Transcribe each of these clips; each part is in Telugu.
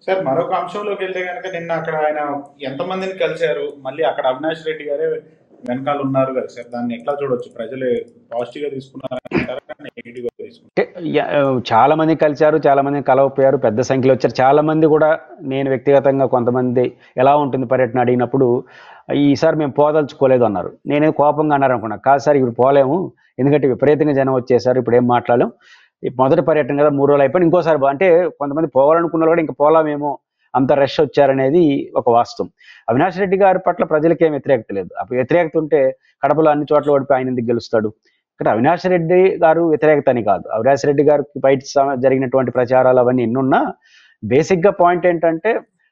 సార్ మరొక అంశంలోకి వెళ్తే కనుక నిన్న అక్కడ ఆయన ఎంతమందిని కలిశారు, మళ్ళీ అక్కడ అవినాష్ రెడ్డి గారే వెనకాల ఉన్నారు కదా సార్, దాన్ని ఎట్లా చూడొచ్చు? ప్రజలు పాజిటివ్ గా తీసుకున్నారంటారా, నెగిటివ్ గా తీసుకున్నారు? అంటే చాలా మంది కలిశారు, చాలా మంది కలవపోయారు, పెద్ద సంఖ్యలో వచ్చారు. చాలా మంది కూడా నేను వ్యక్తిగతంగా కొంతమంది ఎలా ఉంటుంది పర్యటన అడిగినప్పుడు ఈసారి మేము పోదలుచుకోలేదు అన్నారు. నేనే కోపంగా అన్నారు అనుకున్నా. కాదు సార్ ఇప్పుడు పోలేము, ఎందుకంటే విపరీతంగా జనం వచ్చేసారు, ఇప్పుడు ఏం మాట్లాడలేం, మొదటి పర్యటన కదా 3 రోజులు అయిపోయి ఇంకోసారి అంటే కొంతమంది పోవాలనుకున్నారు కూడా ఇంకా పోలామేమో, అంత రష్ వచ్చారనేది ఒక వాస్తవం. అవినాష్ రెడ్డి గారి పట్ల ప్రజలకి ఏం వ్యతిరేకత లేదు. అప్పుడు వ్యతిరేకత ఉంటే కడపలో అన్ని చోట్ల ఓడిపోయి ఆయన ఎందుకు గెలుస్తాడు? ఇక్కడ అవినాష్ రెడ్డి గారు వ్యతిరేకత అని కాదు, అవినాష్ రెడ్డి గారికి బయట జరిగినటువంటి ప్రచారాలు అవన్నీ ఎన్నున్నా బేసిక్ గా పాయింట్ ఏంటంటే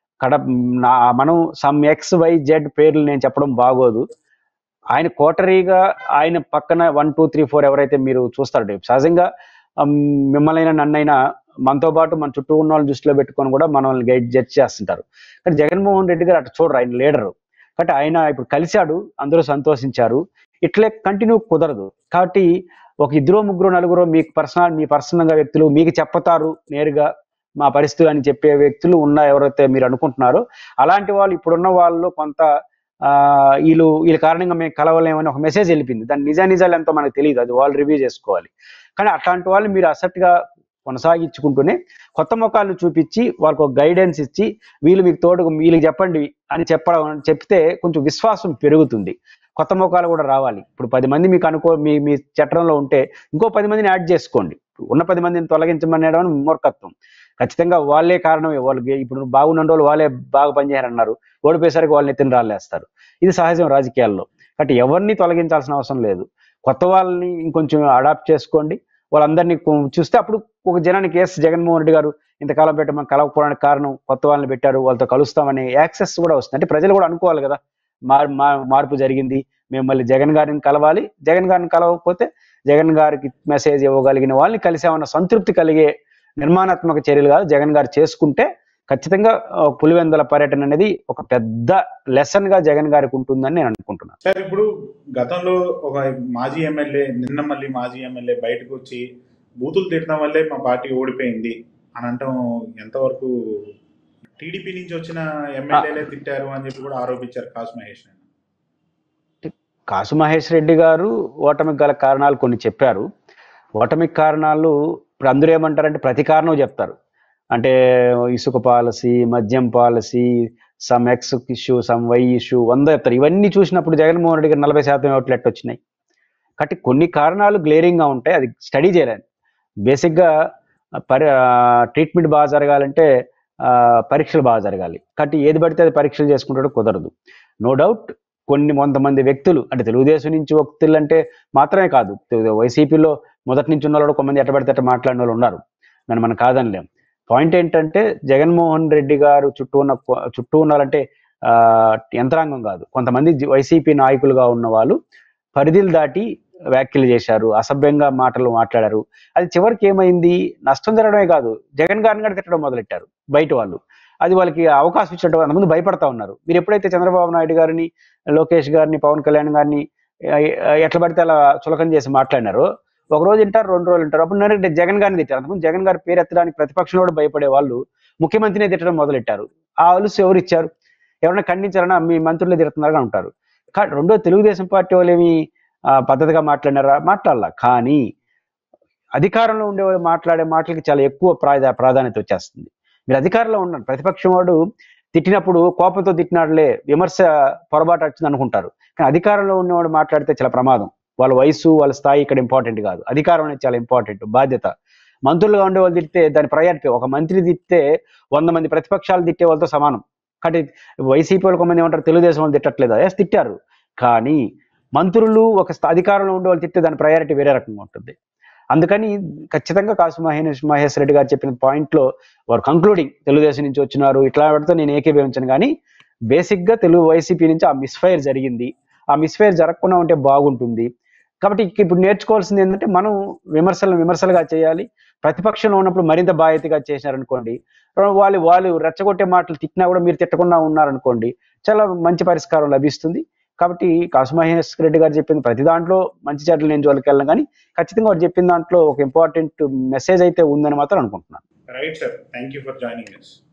మనం సమ్ ఎక్స్ వై జెడ్ పేర్లు నేను చెప్పడం బాగోదు. ఆయన కోటరీగా ఆయన పక్కన 1 2 3 4 ఎవరైతే మీరు చూస్తారు సహజంగా మిమ్మల్ని నన్నైనా మనతో పాటు మన చుట్టూ ఉన్న వాళ్ళని దృష్టిలో పెట్టుకొని కూడా మనల్ని జడ్జ్ చేస్తుంటారు. కానీ జగన్మోహన్ రెడ్డి గారు అటు చూడరు, ఆయన లీడరు. కాబట్టి ఆయన ఇప్పుడు కలిశాడు, అందరూ సంతోషించారు. ఇట్లే కంటిన్యూ కుదరదు. కాబట్టి ఒక 2 3 4 మీకు మీ పర్సనల్గా వ్యక్తులు మీకు చెప్తారు నేరుగా మా పరిస్థితి అని చెప్పే వ్యక్తులు ఎవరైతే మీరు అనుకుంటున్నారో అలాంటి వాళ్ళు ఇప్పుడున్న వాళ్ళు కొంత వీళ్ళ కారణంగా మేము కలవలేమని ఒక మెసేజ్ వెళ్ళిపోయింది. దాని నిజాలు ఎంతో మనకు తెలియదు, అది వాళ్ళు రివ్యూ చేసుకోవాలి. కానీ అట్లాంటి వాళ్ళు మీరు అసెట్గా కొనసాగించుకుంటూనే కొత్త ముఖాలను చూపించి వాళ్ళకు ఒక గైడెన్స్ ఇచ్చి వీళ్ళు మీకు తోడు వీళ్ళకి చెప్పండి అని చెప్తే కొంచెం విశ్వాసం పెరుగుతుంది. కొత్త ముఖాలు కూడా రావాలి. ఇప్పుడు 10 మంది మీకు మీ చట్టంలో ఉంటే ఇంకో 10 మందిని యాడ్ చేసుకోండి. ఉన్న 10 మందిని తొలగించమనేయడం మూర్ఖత్వం. ఖచ్చితంగా వాళ్ళే కారణమే, వాళ్ళకి ఇప్పుడు బాగున్న రోజులు వాళ్ళే బాగా పనిచేయారన్నారు, ఓడిపోయేసరికి వాళ్ళని ఎత్తిన రాళ్ళేస్తారు. ఇది సహజం రాజకీయాల్లో. కాబట్టి ఎవరిని తొలగించాల్సిన అవసరం లేదు. కొత్త వాళ్ళని ఇంకొంచెం అడాప్ట్ చేసుకోండి. వాళ్ళందరినీ చూస్తే అప్పుడు ఒక జనానికి జగన్మోహన్ రెడ్డి గారు ఇంతకాలం పెట్టి మనం కలవకపోవడానికి కారణం కొత్త వాళ్ళని పెట్టారు, వాళ్ళతో కలుస్తామనే యాక్సెస్ కూడా వస్తుంది. అంటే ప్రజలు కూడా అనుకోవాలి కదా, మార్పు జరిగింది, మేము మళ్ళీ జగన్ గారిని కలవాలి, జగన్ గారిని కలవకపోతే జగన్ గారికి మెసేజ్ ఇవ్వగలిగిన వాళ్ళని కలిసామన్న సంతృప్తి కలిగే నిర్మాణాత్మక చర్యలు కాదు జగన్ గారు చేసుకుంటే ఖచ్చితంగా పులివెందుల పర్యటన అనేది ఒక పెద్ద లెసన్ గా జగన్ గారికి ఉంటుందని నేను అనుకుంటున్నాను. సార్ ఇప్పుడు గతంలో ఒక మాజీ ఎమ్మెల్యే మళ్ళీ మాజీ ఎమ్మెల్యే బయటకు వచ్చి బూతులు తిట్టడం వల్లే మా పార్టీ ఓడిపోయింది అని అంటాం ఎంతవరకు? టీడీపీ నుంచి వచ్చిన ఎమ్మెల్యేలే తిట్టారు అని చెప్పి కూడా ఆరోపించారు కాసు మహేష్. కాసు మహేష్ రెడ్డి గారు ఓటమికి గల కారణాలు కొన్ని చెప్పారు. ఓటమికి కారణాలు ఇప్పుడు అందరూ ఏమంటారంటే ప్రతి కారణం చెప్తారు. అంటే ఇసుక పాలసీ, మద్యం policy, some X issue, some Y issue 100 చెప్తారు. ఇవన్నీ చూసినప్పుడు జగన్మోహన్ రెడ్డి గారు 40% ఓట్లు ఎట్టొచ్చినాయి. కాబట్టి కొన్ని కారణాలు గ్లేరింగ్గా ఉంటాయి, అది స్టడీ చేయలేదు. బేసిక్గా ట్రీట్మెంట్ బాగా జరగాలంటే పరీక్షలు బాగా జరగాలి. కాబట్టి ఏది పడితే అది పరీక్షలు చేసుకుంటాడో కుదరదు. నో డౌట్ కొంతమంది వ్యక్తులు అంటే తెలుగుదేశం నుంచి వ్యక్తులు అంటే మాత్రమే కాదు, వైసీపీలో మొదటి నుంచి ఉన్న వాళ్ళు కొంతమంది ఎట్టబడితే అట్ట మాట్లాడిన వాళ్ళు ఉన్నారు, దాన్ని మనం కాదనిలేం. పాయింట్ ఏంటంటే జగన్మోహన్ రెడ్డి గారు చుట్టూ ఉన్నారంటే యంత్రాంగం కాదు, కొంతమంది వైసీపీ నాయకులుగా ఉన్న వాళ్ళు పరిధిలు దాటి వ్యాఖ్యలు చేశారు, అసభ్యంగా మాటలు మాట్లాడారు. అది చివరికి ఏమైంది, నష్టం జరగడమే కాదు జగన్ గారిని కూడా తిట్టడం మొదలెట్టారు బయట వాళ్ళు. అది వాళ్ళకి అవకాశం ఇచ్చినట్టు అంతకుముందు భయపడతా ఉన్నారు. మీరు ఎప్పుడైతే చంద్రబాబు నాయుడు గారిని, లోకేష్ గారిని, పవన్ కళ్యాణ్ గారిని ఎట్లా పడితే అలా చులకన చేసి మాట్లాడినారో, ఒక రోజు వింటారు, 2 రోజులు వింటారు, అప్పుడు నేను జగన్ గారిని తిట్టారు. అంతకుముందు జగన్ గారి పేరు ఎత్తడానికి ప్రతిపక్షంలో కూడా భయపడే వాళ్ళు ముఖ్యమంత్రిని తిట్టడం మొదలెట్టారు. ఆ అలుసు ఎవరు ఇచ్చారు? ఎవరైనా ఖండించారన్నా మీ మంత్రులే తిడుతున్నారని ఉంటారు. రెండో తెలుగుదేశం పార్టీ వాళ్ళు ఏమి పద్ధతిగా మాట్లాడినారా? మాట్లాడాల. కానీ అధికారంలో ఉండే మాట్లాడే మాటలకి చాలా ఎక్కువ ప్రాధాన్యత వచ్చేస్తుంది. మీరు అధికారంలో ఉన్నారు, ప్రతిపక్షం వాడు తిట్టినప్పుడు కోపంతో తిట్టినాడులే, విమర్శ పొరపాటు వచ్చింది అనుకుంటారు. కానీ అధికారంలో ఉన్నవాడు మాట్లాడితే చాలా ప్రమాదం. వాళ్ళ వయసు, వాళ్ళ స్థాయి ఇక్కడ ఇంపార్టెంట్ కాదు, అధికారం అనేది చాలా ఇంపార్టెంట్, బాధ్యత. మంత్రులుగా ఉండే వాళ్ళు తిడితే దాని ప్రయారిటీ. ఒక మంత్రి తిట్టే 100 మంది ప్రతిపక్షాలు తిట్టే వాళ్ళతో సమానం. కాబట్టి వైసీపీ వాళ్ళు కొంతమంది ఏమంటారు, తెలుగుదేశం వాళ్ళు తిట్టట్లేదు, తిట్టారు. కానీ మంత్రులు ఒక అధికారంలో ఉండే వాళ్ళు తిట్టే దాని ప్రయారిటీ వేరే రకంగా ఉంటుంది. అందుకని ఖచ్చితంగా కాసు మహేష్ రెడ్డి గారు చెప్పిన పాయింట్లో వారు కంక్లూడింగ్ తెలుగుదేశం నుంచి వచ్చినారు ఇట్లా పెడితే నేను ఏకీభవించను. కానీ బేసిక్గా వైసీపీ నుంచి ఆ మిస్ఫైర్ జరిగింది. ఆ మిస్ఫైర్ జరగకుండా ఉంటే బాగుంటుంది. కాబట్టి ఇప్పుడు నేర్చుకోవాల్సింది ఏంటంటే మనం విమర్శలుగా చేయాలి. ప్రతిపక్షంలో ఉన్నప్పుడు మరింత బాధ్యతగా చేశారనుకోండి, వాళ్ళు రెచ్చగొట్టే మాటలు తిట్టినా కూడా మీరు తిట్టకుండా ఉన్నారనుకోండి, చాలా మంచి పరిష్కారం లభిస్తుంది. కాబట్టి కాసు మహేష్ రెడ్డి గారు చెప్పింది ప్రతి దాంట్లో మంచి చెడ్డలు నేను జోలికి వెళ్ళను, కానీ ఖచ్చితంగా వారు చెప్పిన దాంట్లో ఒక ఇంపార్టెంట్ మెసేజ్ అయితే ఉందని మాత్రం అనుకుంటున్నాను. Right sir, thank you for joining us.